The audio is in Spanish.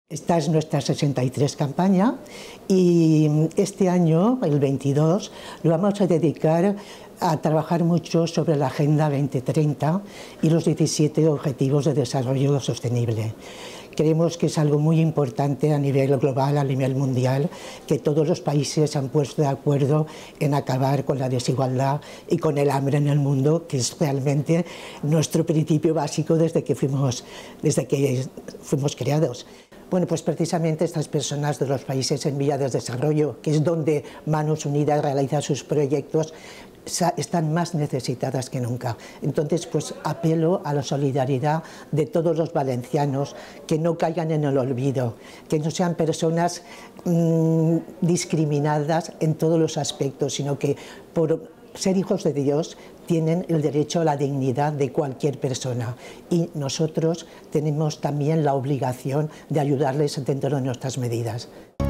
Esta es nuestra 63 campaña y este año, el 22, lo vamos a dedicar a trabajar mucho sobre la Agenda 2030 y los 17 Objetivos de Desarrollo Sostenible. Creemos que es algo muy importante a nivel global, a nivel mundial, que todos los países se han puesto de acuerdo en acabar con la desigualdad y con el hambre en el mundo, que es realmente nuestro principio básico desde que fuimos creados. Bueno, pues precisamente estas personas de los países en vías de desarrollo, que es donde Manos Unidas realiza sus proyectos, están más necesitadas que nunca. Entonces, pues apelo a la solidaridad de todos los valencianos, que no caigan en el olvido, que no sean personas discriminadas en todos los aspectos, sino que por ser hijos de Dios tienen el derecho a la dignidad de cualquier persona y nosotros tenemos también la obligación de ayudarles dentro de nuestras medidas.